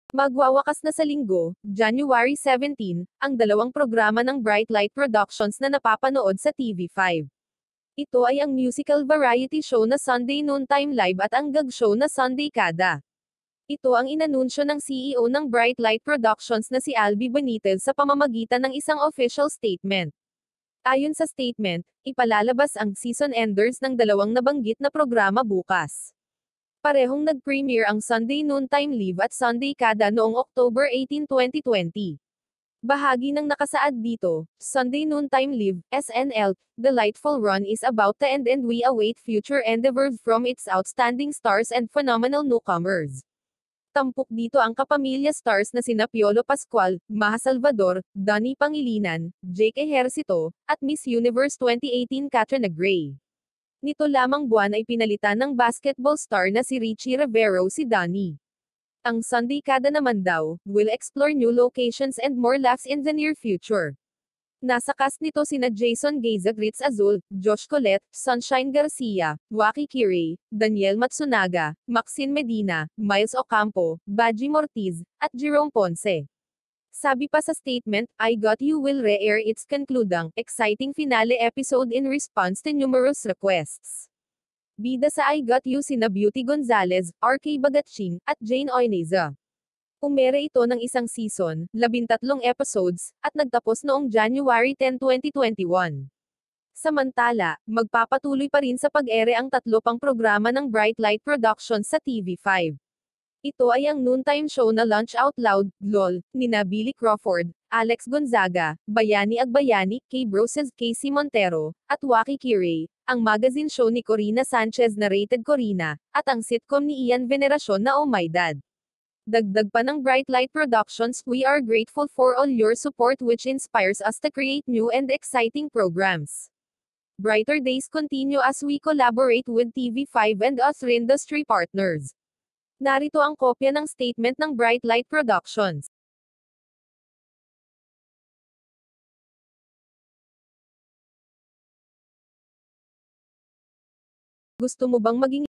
Magwawakas na sa Linggo, January 17, ang dalawang programa ng Bright Light Productions na napapanood sa TV5. Ito ay ang musical variety show na Sunday Noontime Live at ang gag show na Sunday Kada. Ito ang inanunsyo ng CEO ng Bright Light Productions na si Albi Benitez sa pamamagitan ng isang official statement. Ayon sa statement, ipalalabas ang season enders ng dalawang nabanggit na programa bukas. Parehong nag-premiere ang Sunday Noontime Live at Sunday Kada noong October 18, 2020. Bahagi ng nakasaad dito, Sunday Noontime Live, SNL, delightful run is about to end and we await future endeavors from its outstanding stars and phenomenal newcomers. Tampok dito ang kapamilya stars na sina Piolo Pascual, Maha Salvador, Donnie Pangilinan, Jake Ejercito, at Miss Universe 2018 Katrina Gray. Nito lamang buwan ay pinalitan ng basketball star na si Richie Rivero si Donnie. Ang Sunday Kada naman daw, will explore new locations and more laughs in the near future. Nasa cast nito sina Jason Gaiza, Ritz Azul, Josh Colette, Sunshine Garcia, Waki Kirei, Daniel Matsunaga, Maxine Medina, Miles Ocampo, Baji Mortiz, at Jerome Ponce. Sabi pa sa statement, I Got You will re-air its concluding, exciting finale episode in response to numerous requests. Bida sa I Got You sina Beauty Gonzalez, RK Bagatching, at Jane Oineza. Umere ito ng isang season, 13 episodes, at nagtapos noong January 10, 2021. Samantala, magpapatuloy pa rin sa pag-ere ang 3 pang programa ng Bright Light Productions sa TV5. Ito ay ang noontime show na Lunch Out Loud, LOL, nina Billy Crawford, Alex Gonzaga, Bayani Agbayani, K. Broses, Casey Montero, at Waki Kirei, ang magazine show ni Corina Sanchez na Rated Corina, at ang sitcom ni Ian Veneracion na Oh My Dad. Dagdag pa ng Bright Light Productions, we are grateful for all your support which inspires us to create new and exciting programs. Brighter days continue as we collaborate with TV5 and other industry partners. Narito ang kopya ng statement ng Bright Light Productions. Gusto mo bang maging